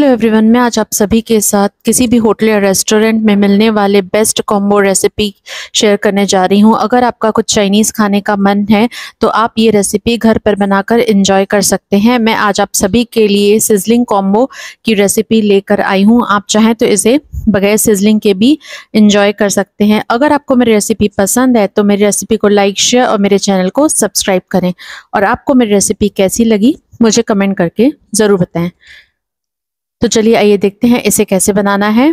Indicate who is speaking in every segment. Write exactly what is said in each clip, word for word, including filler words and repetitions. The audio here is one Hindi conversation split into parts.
Speaker 1: हेलो एवरीवन, मैं आज आप सभी के साथ किसी भी होटल या रेस्टोरेंट में मिलने वाले बेस्ट कॉम्बो रेसिपी शेयर करने जा रही हूं। अगर आपका कुछ चाइनीज़ खाने का मन है तो आप ये रेसिपी घर पर बनाकर एंजॉय कर सकते हैं। मैं आज आप सभी के लिए सिजलिंग कॉम्बो की रेसिपी लेकर आई हूं। आप चाहें तो इसे बगैर सिजलिंग के भी एंजॉय कर सकते हैं। अगर आपको मेरी रेसिपी पसंद है तो मेरी रेसिपी को लाइक, शेयर और मेरे चैनल को सब्सक्राइब करें। और आपको मेरी रेसिपी कैसी लगी मुझे कमेंट करके ज़रूर बताएं। तो चलिए आइए देखते हैं इसे कैसे बनाना है।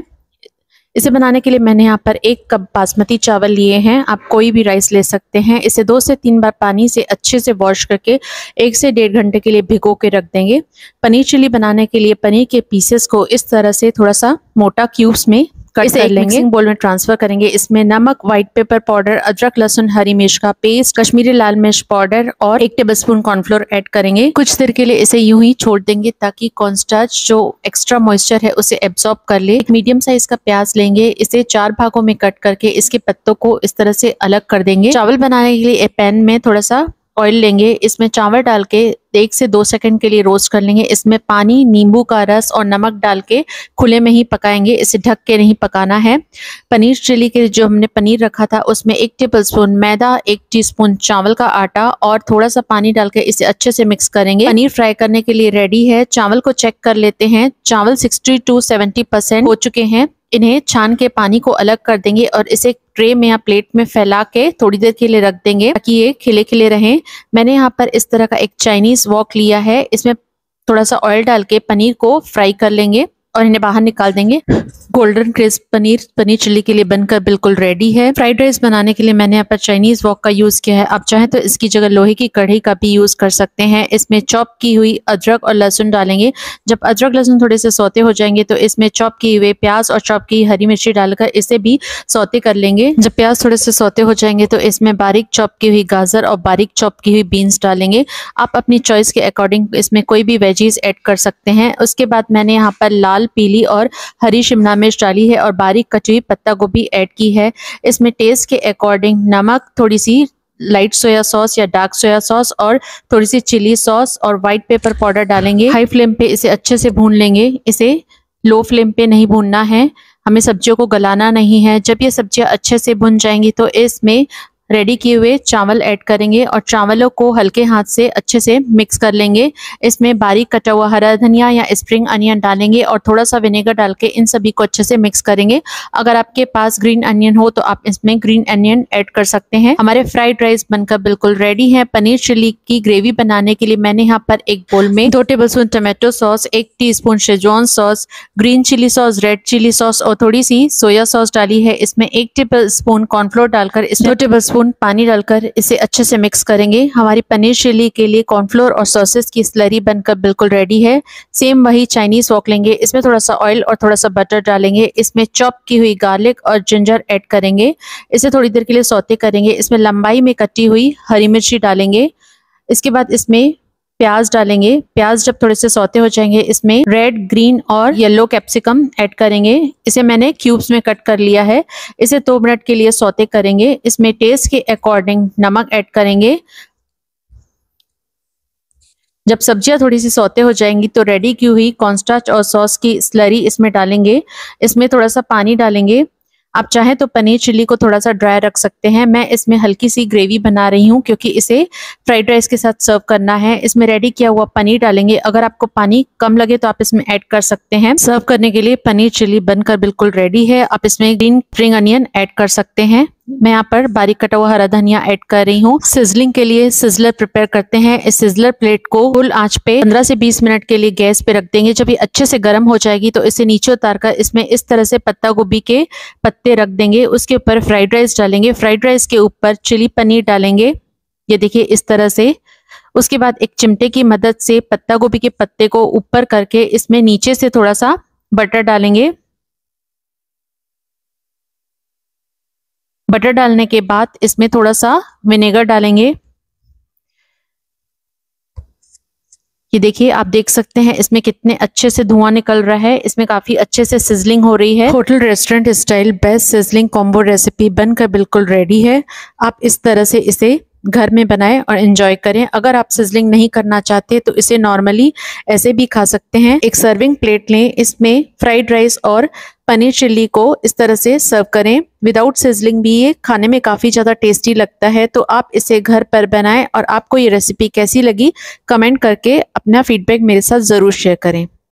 Speaker 1: इसे बनाने के लिए मैंने यहाँ पर एक कप बासमती चावल लिए हैं। आप कोई भी राइस ले सकते हैं। इसे दो से तीन बार पानी से अच्छे से वॉश करके एक से डेढ़ घंटे के लिए भिगो के रख देंगे। पनीर चिली बनाने के लिए पनीर के पीसेस को इस तरह से थोड़ा सा मोटा क्यूब्स में कट कर लेंगे। मिक्सिंग बोल में ट्रांसफर करेंगे। इसमें नमक, व्हाइट पेपर पाउडर, अदरक लहसुन हरी मिर्च का पेस्ट, कश्मीरी लाल मिर्च पाउडर और एक टेबलस्पून कॉर्नफ्लोर ऐड करेंगे। कुछ देर के लिए इसे यूं ही छोड़ देंगे ताकि कॉर्नस्टार्च जो एक्स्ट्रा मॉइस्चर है उसे एब्जॉर्ब कर ले। एक मीडियम साइज का प्याज लेंगे। इसे चार भागों में कट करके इसके पत्तों को इस तरह से अलग कर देंगे। चावल बनाने के लिए एक पैन में थोड़ा सा ऑयल लेंगे। इसमें चावल डाल के एक से दो सेकंड के लिए रोस्ट कर लेंगे। इसमें पानी, नींबू का रस और नमक डाल के खुले में ही पकाएंगे। इसे ढक के नहीं पकाना है। पनीर चिली के जो हमने पनीर रखा था उसमें एक टेबलस्पून मैदा, एक टीस्पून चावल का आटा और थोड़ा सा पानी डाल के इसे अच्छे से मिक्स करेंगे। पनीर फ्राई करने के लिए रेडी है। चावल को चेक कर लेते हैं। चावल सिक्सटी टू सेवेंटी परसेंट हो चुके हैं। इन्हें छान के पानी को अलग कर देंगे और इसे ट्रे में या प्लेट में फैला के थोड़ी देर के लिए रख देंगे ताकि ये खिले खिले रहें। मैंने यहाँ पर इस तरह का एक चाइनीज वॉक लिया है। इसमें थोड़ा सा ऑयल डाल के पनीर को फ्राई कर लेंगे और इन्हें बाहर निकाल देंगे। Golden crisp paneer paneer chilli के लिए बनकर बिल्कुल रेडी है। फ्राइड राइस बनाने के लिए मैंने यहाँ पर चाइनीज वॉक का यूज किया है। आप चाहें तो इसकी जगह लोहे की कढ़ाई का भी यूज कर सकते हैं। इसमें चॉप की हुई अदरक और लहसुन डालेंगे। जब अदरक लहसुन थोड़े से सौते हो जाएंगे तो इसमें चॉप किए हुए प्याज और चॉप की हरी मिर्ची डालकर इसे भी सौते कर लेंगे। जब प्याज थोड़े से सौते हो जाएंगे तो इसमें बारीक चॉप की हुई गाजर और बारीक चॉप की हुई बीन्स डालेंगे। आप अपनी चॉइस के अकॉर्डिंग इसमें कोई भी वेजीज ऐड कर सकते हैं। उसके बाद मैंने यहाँ पर लाल, पीली और हरी शिमला मिर्च डाली है और बारीक कटी हुई पत्ता गोभी ऐड की है। इसमें टेस्ट के अकॉर्डिंग नमक, थोड़ी सी लाइट सोया सॉस या डार्क सोया सॉस और थोड़ी सी चिली सॉस और व्हाइट पेपर पाउडर डालेंगे। हाई फ्लेम पे इसे अच्छे से भून लेंगे। इसे लो फ्लेम पे नहीं भूनना है। हमें सब्जियों को गलाना नहीं है। जब ये सब्जियां अच्छे से भुन जाएंगी तो इसमें रेडी किए हुए चावल ऐड करेंगे और चावलों को हल्के हाथ से अच्छे से मिक्स कर लेंगे। इसमें बारीक कटा हुआ हरा धनिया या स्प्रिंग अनियन डालेंगे और थोड़ा सा विनेगर डाल के इन सभी को अच्छे से मिक्स करेंगे। अगर आपके पास ग्रीन अनियन हो तो आप इसमें ग्रीन अनियन ऐड कर सकते हैं। हमारे फ्राइड राइस बनकर बिल्कुल रेडी है। पनीर चिली की ग्रेवी बनाने के लिए मैंने यहाँ पर एक बोल में दो टेबलस्पून टमाटो सॉस, एक teaspoon Schezwan sauce, green chilli sauce, red chilli sauce और थोड़ी सी सोया सॉस डाली है। इसमें एक टेबल स्पून कॉर्नफ्लोर डालकर इसमें दो टेबल स्पून पानी डालकर इसे अच्छे से मिक्स करेंगे। हमारी पनीर चिली के लिए कॉर्नफ्लोर और सॉसेस की स्लरी बनकर बिल्कुल रेडी है। सेम वही चाइनीज वॉक लेंगे। इसमें थोड़ा सा ऑयल और थोड़ा सा बटर डालेंगे। इसमें चॉप की हुई गार्लिक और जिंजर ऐड करेंगे। इसे थोड़ी देर के लिए सौते करेंगे। इसमें लंबाई में कटी हुई हरी मिर्ची डालेंगे। इसके बाद इसमें प्याज डालेंगे। प्याज जब थोड़े से सौते हो जाएंगे इसमें रेड, ग्रीन और येलो कैप्सिकम ऐड करेंगे। इसे मैंने क्यूब्स में कट कर लिया है। इसे दो मिनट के लिए सौते करेंगे। इसमें टेस्ट के अकॉर्डिंग नमक ऐड करेंगे। जब सब्जियां थोड़ी सी सौते हो जाएंगी तो रेडी की हुई कॉर्नस्टार्च और सॉस की स्लरी इसमें डालेंगे। इसमें थोड़ा सा पानी डालेंगे। आप चाहें तो पनीर चिल्ली को थोड़ा सा ड्राई रख सकते हैं। मैं इसमें हल्की सी ग्रेवी बना रही हूँ क्योंकि इसे फ्राइड राइस के साथ सर्व करना है। इसमें रेडी किया हुआ पनीर डालेंगे। अगर आपको पानी कम लगे तो आप इसमें ऐड कर सकते हैं। सर्व करने के लिए पनीर चिल्ली बनकर बिल्कुल रेडी है। आप इसमें ग्रीन स्प्रिंग अनियन ऐड कर सकते हैं। मैं यहाँ पर बारीक कटा हुआ हरा धनिया ऐड कर रही हूँ। सिजलिंग के लिए सिजलर प्रिपेयर करते हैं। इस सिजलर प्लेट को फुल आंच पे पंद्रह से बीस मिनट के लिए गैस पे रख देंगे। जब ये अच्छे से गर्म हो जाएगी तो इसे नीचे उतार कर इसमें इस तरह से पत्ता गोभी के पत्ते रख देंगे। उसके ऊपर फ्राइड राइस डालेंगे। फ्राइड राइस के ऊपर चिली पनीर डालेंगे। ये देखिए इस तरह से। उसके बाद एक चिमटे की मदद से पत्ता गोभी के पत्ते को ऊपर करके इसमें नीचे से थोड़ा सा बटर डालेंगे। बटर डालने के बाद इसमें थोड़ा सा विनेगर डालेंगे। ये देखिए, आप देख सकते हैं इसमें कितने अच्छे से धुआं निकल रहा है। इसमें काफी अच्छे से सिजलिंग हो रही है। Hotel restaurant style best sizzling combo recipe बनकर बिल्कुल रेडी है। आप इस तरह से इसे घर में बनाएं और एंजॉय करें। अगर आप सिजलिंग नहीं करना चाहते तो इसे नॉर्मली ऐसे भी खा सकते हैं। एक सर्विंग प्लेट लें, इसमें फ्राइड राइस और पनीर चिल्ली को इस तरह से सर्व करें। विदाउट सिजलिंग भी ये खाने में काफ़ी ज़्यादा टेस्टी लगता है। तो आप इसे घर पर बनाएं और आपको ये रेसिपी कैसी लगी कमेंट करके अपना फीडबैक मेरे साथ ज़रूर शेयर करें।